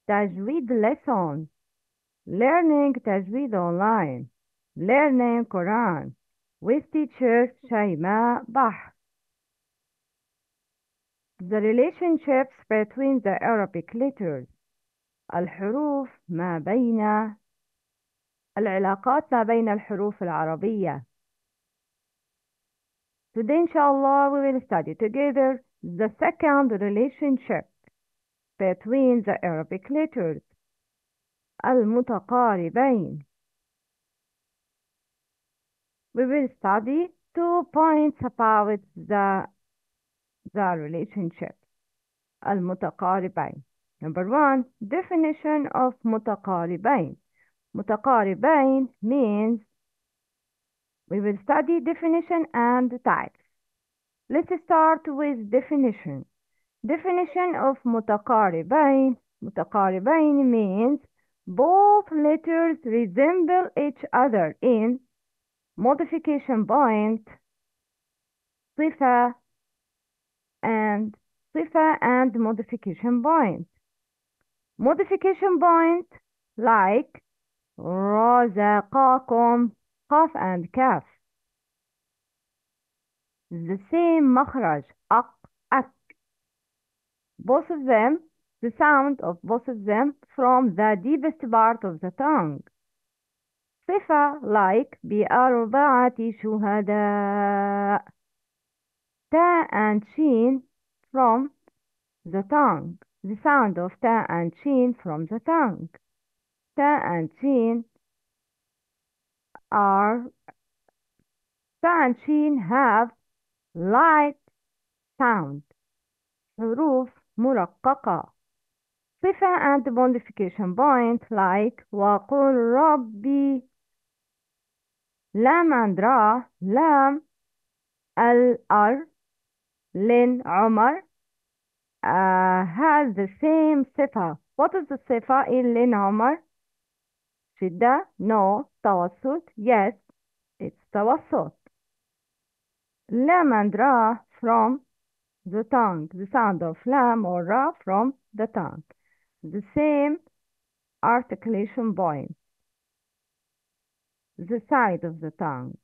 تجويد lesson. Learning تجويد online. Learning Quran with teacher شيماء بح. The relationships between the Arabic letters. الحروف ما بين العلاقات ما بين الحروف العربية. Today inshallah we will study together the second relationship between the Arabic letters. المتقاربين. We will study 2 points about the relationship. المتقاربين. Number 1, definition of متقاربين. متقاربين means we will study definition and types. Let's start with definition. Definition of متقاربين. متقاربين means both letters resemble each other in modification point, صفة and صفة and modification point. Modification point like رزقكم قاف and كاف. The same مخرج أق أك. Both of them, the sound of both of them from the deepest part of the tongue. صفة like بأربعة شهداء. تا and sheen from the tongue. The sound of ta and sheen from the tongue. Ta and sheen are ta and sheen have light sound. حروف مرققة. صفة and modification point like وقل ربي. لام and را. لام الأر لن عمر has the same صفة. What is the صفة in لن عمر؟ شدة. No. توسط. Yes. It's توسط. لام and را from the tongue. The sound of lam or ra from the tongue. The same articulation point. The side of the tongue.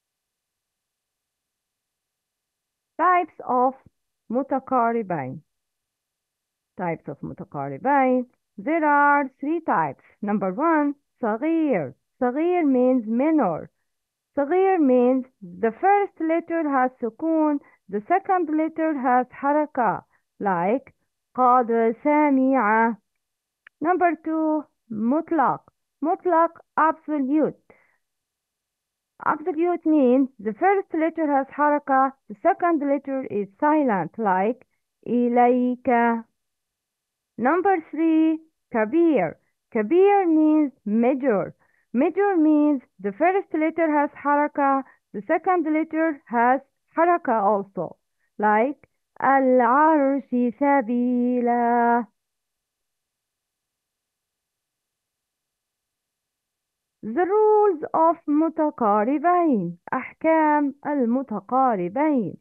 Types of متقاربين. Types of متقاربين. There are 3 types. Number 1, صغير. صغير means minor. صغير means the first letter has سكون, the second letter has حركة, like قد سمع. Number 2, مطلق. مطلق absolute. Absolute means the first letter has حركة, the second letter is silent, like إليك. Number 3, كبير. كبير means major. Major means the first letter has حركة, the second letter has حركة also, like العرش سبيلا. The rules of متقاربين. أحكام المتقاربين.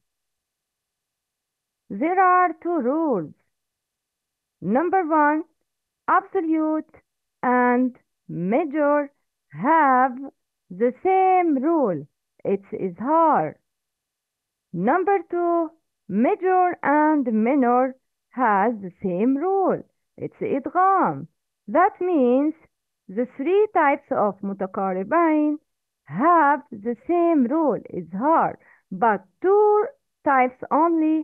There are 2 rules. Number 1, absolute and major have the same rule. It's إظهار. Number 2, major and minor has the same rule. It's إدغام. That means the 3 types of متقاربين have the same rule, إظهار, but 2 types only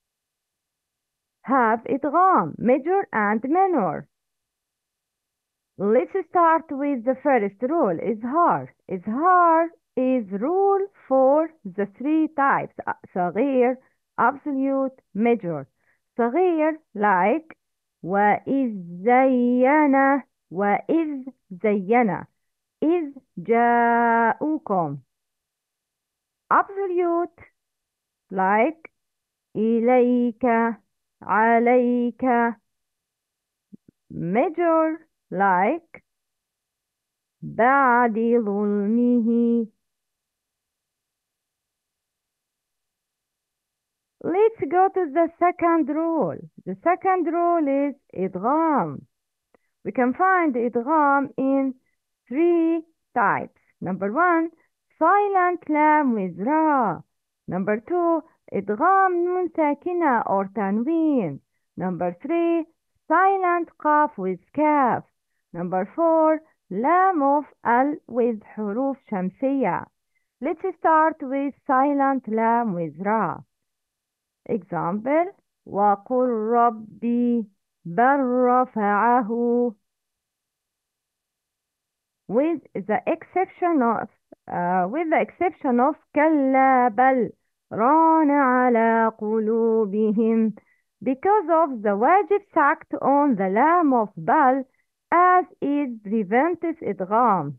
have إدغام, major and minor. Let's start with the first rule, إظهار. إظهار is rule for the 3 types, صغير, absolute, major. صغير like وإذ زين. وإذ زين. إذ جاءوكم. Absolute like إليك عليك. Major like بعد ظلمه. Let's go to the second rule. The second rule is إدغام. We can find idgham in three types. Number one, silent lam with ra. Number two, idgham nun sakina or tanween. Number three, silent qaf with kaf. Number four, lam of al with huruf shamsiya. Let's start with silent lam with ra. Example, وَقُلْ رَبِّي بَلْ رَفَعَهُ with the exception of كَلَّا بَلْ رَانَ عَلَى قُلُوبِهِمْ because of the wajib sacked on the lam of bal as it prevents idgham.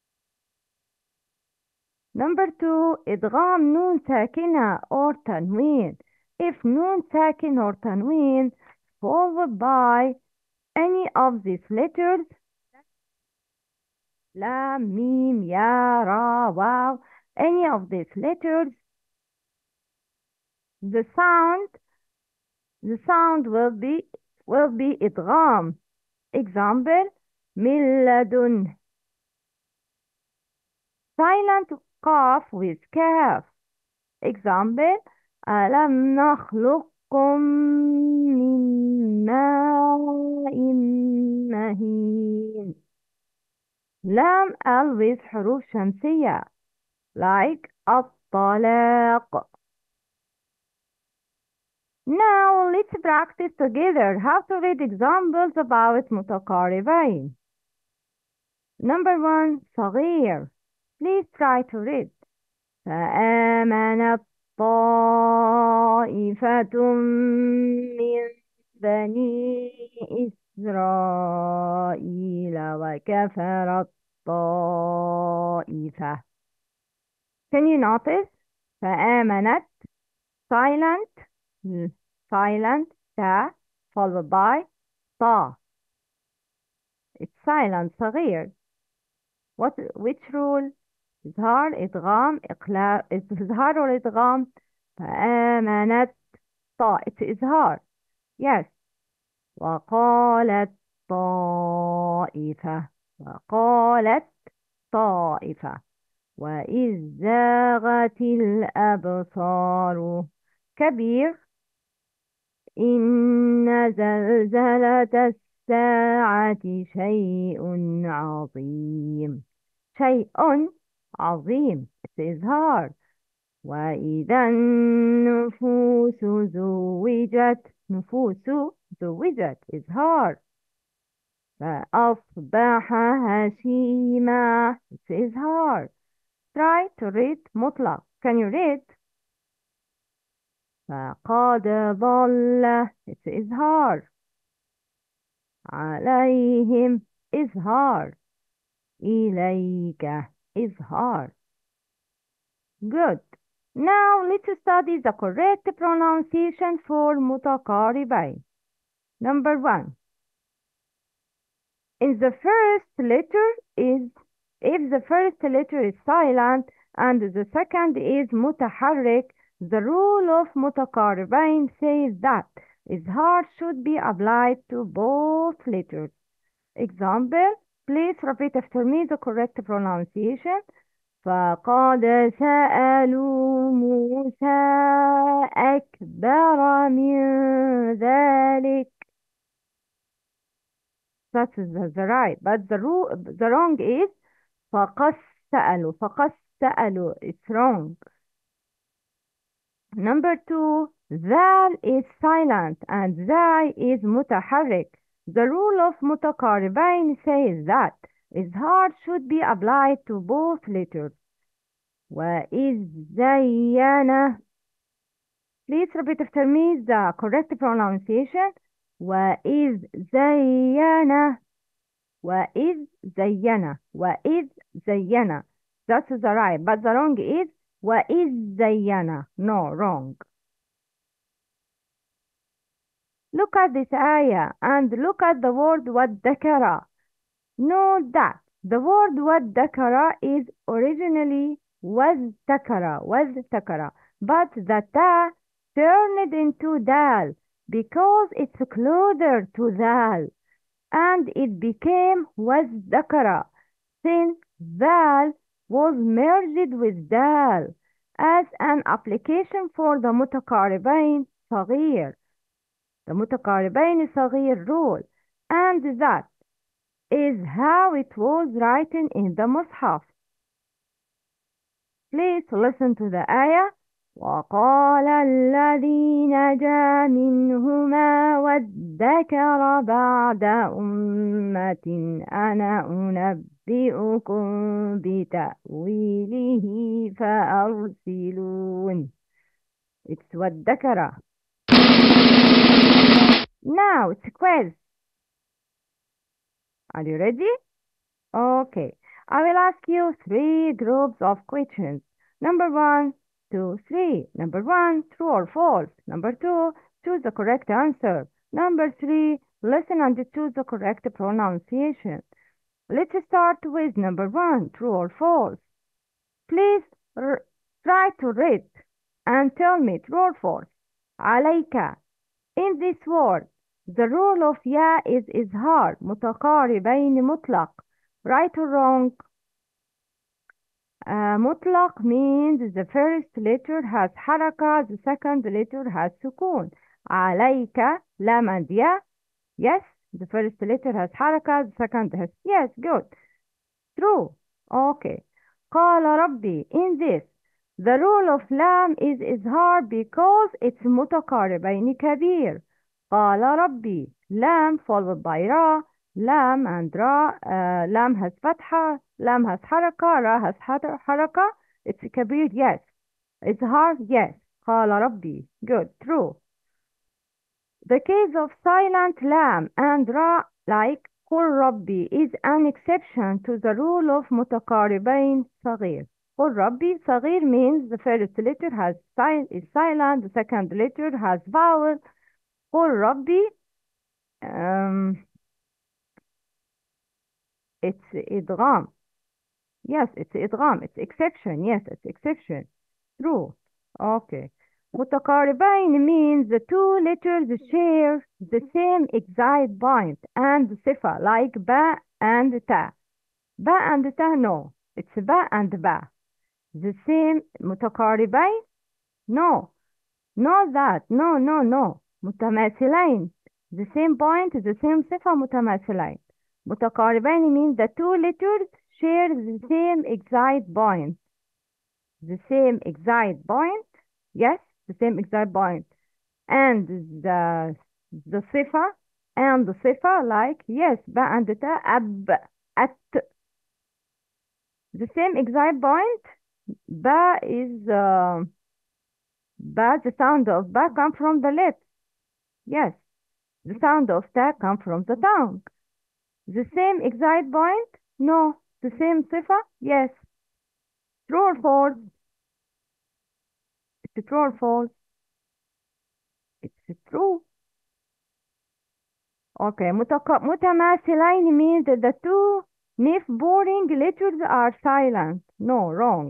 Number two, idgham noon sakina or tanween. If noon sakin or tanween followed by any of these letters, lam, mim, ya, ra, waw, any of these letters, the sound will be idgham. Example, milladun, silent qaf with kaf. Example, ألم نخلقكم من ماء مهين. لام always حروف شمسية like الطلاق. Now let's practice together how to read examples about متقاربين. Number one, صغير. Please try to read. فآمنت طائفة من بني إسرائيل وكفرت طائفة. Can you notice? فآمنت silent silent تا followed by طا. It's silent صغير. Which rule? إظهار إدغام إقلاب إظهار والإدغام. فآمنت طا it's إظهار. Yes. وقالت طائفة وقالت طائفة وإذ زاغت الأبصار كبير. إن زلزلة الساعة شيء عظيم. شيء عظيم إظهار. وإذا النفوس زوجت نفوس زوجت إظهار. فأصبح هشيما إظهار. Try to read مطلق. Can you read? فقد ضل إظهار. عليهم إظهار. إليك إظهار. Good. Now let's study the correct pronunciation for متقاربين. Number one. In the first letter is if the first letter is silent and the second is متحرك, the rule of متقاربين says that إظهار should be applied to both letters. Example, please repeat after me the correct pronunciation. فقد سألوا موسى أكبر من ذلك. That's the right, but the wrong is فقد سألوا. فقد سألوا, it's wrong. Number two, ذال is silent and ذا is متحرك. The rule of متقاربين says that إظهار should be applied to both letters. وإذ زين. Please repeat after me the correct pronunciation. وإذ زين. وإذ زين. وإذ زين. That's the right, but the wrong is وإذ زين. No, wrong. Look at this ayah and look at the word وَالذَّكَرَ. Note that the word وَالذَّكَرَ is originally وَالذَّكَرَ, but the ta turned into dal because it's closer to dal. and it became وَازْدَكَرَ, since ذال was merged with دال as an application for the متقاربين صغير, the متقاربين صغير rule, and that is how it was written in the مصحف. Please listen to the ayah. وقال الذي نجا منهما وادكر بعد أمة أنا أنبئكم بتأويله فأرسلون. It's وادكر. Now it's a quiz. Are you ready? Okay. I will ask you three groups of questions. Number one, two, three. Number one, true or false. Number two, choose the correct answer. Number three, listen and choose the correct pronunciation. Let's start with number one, true or false. Please try to read and tell me true or false. عليك. In this word, the rule of ya is إظهار متقاربين مطلق. Right or wrong? مطلق means the first letter has حركة, the second letter has سكون. عليك لام and ya. Yes, the first letter has حركة, the second has. Yes, good. True. Okay. قال ربي. In this, the rule of لام is إظهار because it's متقاربين كبير. قال ربي. لام followed by را. لام and را. لام has فتحة. لام has حركة. را has حركة. It's كبير. Yes. إظهار. Yes. قال ربي. Good. True. The case of silent lam and ra, like قل ربي, is an exception to the rule of متقاربين صغير. قل ربي صغير means the first letter is silent, the second letter has vowel. قل ربي, um, it's إدغام. Yes, it's إدغام. It's exception. Yes, it's exception. True. Okay. متقاربين means the two letters share the same exact point and صفة like ba and ta. Ba and ta, no. It's ba and ba. The same متقاربين? No. Not that. No, no, no. متماثلين. The same point, the same صفة متماثلين. متقاربين means the two letters share the same exact point. The same exact point. Yes, the same exact point. And the صفة and the صفة like yes ba and ta ab at the same exact point. Ba is ba, the sound of ba come from the lips. Yes, the sound of ta come from the tongue. The same exact point? No. The same صفة? Yes. True or false? It's true or false? It's true. Okay. متماثلين means that the two boring letters are silent. No, wrong.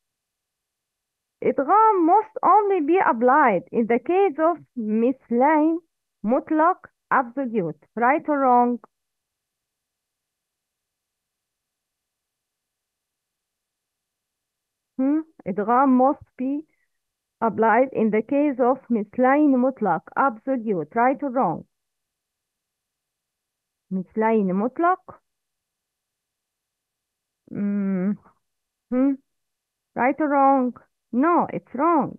إدغام must only be applied in the case of مثلين مطلق absolute. Right or wrong? إدغام must be applied in the case of مثلين مطلق absolute. Right or wrong? مثلين مطلق. Mm, hmm, right or wrong? No, it's wrong.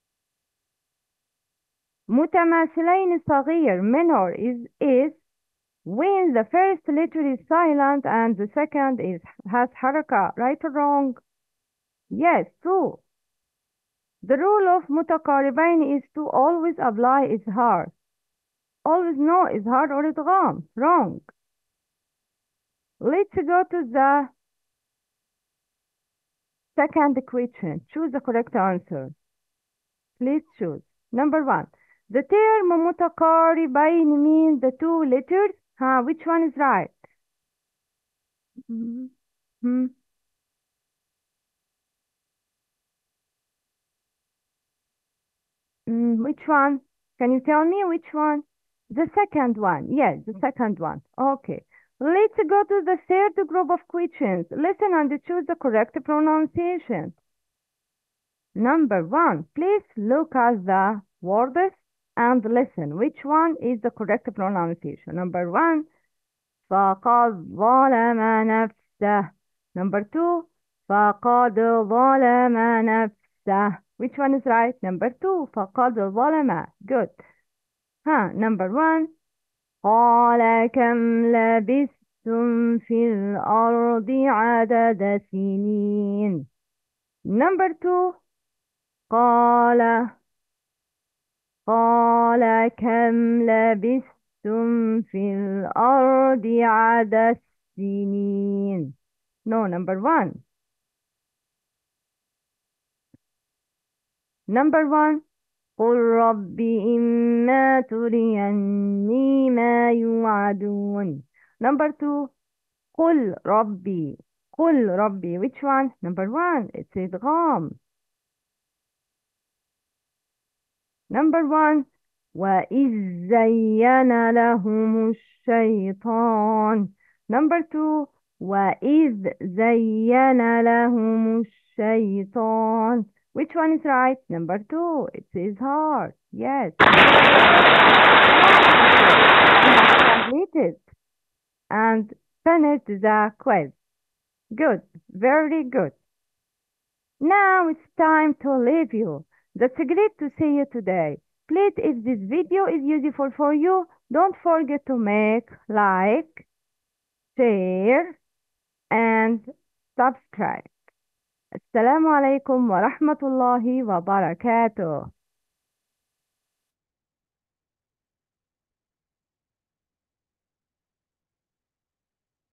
متماثلين صغير minor is when the first letter is silent and the second has حركة. Right or wrong? Yes, true. The rule of متقاربين is to always apply إظهار. Always no إظهار or إدغام. Wrong. Let's go to the second question. Choose the correct answer. Please choose. Number one. The term متقاربين means the two letters. Which one is right? Mhm. Hmm. Which one? Can you tell me which one? The second one. Yes, the second one. Okay. Let's go to the third group of questions. Listen and choose the correct pronunciation. Number one, please look at the words and listen. Which one is the correct pronunciation? Number one, فقد ظلم نفسه. Number two, فقد ظلم نفسه. Which one is right? Number two, فقد ظلم. Good. Huh. Number one, قال كم لبثتم في الأرض عدد سنين. Number two, قال قال كم لبثتم في الأرض عدد سنين. No, number one. Number one, قل رب إما تريني ما يوعدون. Number two, قل ربي. Which one? Number one, it's إدغام. Number one, وإذ زين لهم الشيطان. Number two, وإذ زين لهم الشيطان. Which one is right? Number two, it is hard. Yes. Completed and finished the quiz. Good, very good. Now it's time to leave you. That's great to see you today. Please, if this video is useful for you, don't forget to make like, share, and subscribe. Assalamu alaikum wa rahmatullahi wa barakatuh.